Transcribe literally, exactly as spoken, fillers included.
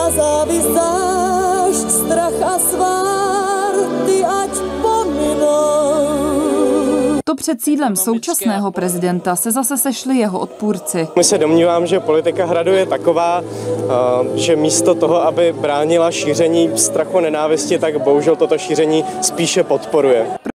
a závisť, zášť, strach a svár, ty ať pominou. To před sídlem současného prezidenta se zase sešli jeho odpůrci. My se domnívám, že politika Hradu je taková, že místo toho, aby bránila šíření strachu a nenávisti, tak bohužel toto šíření spíše podporuje.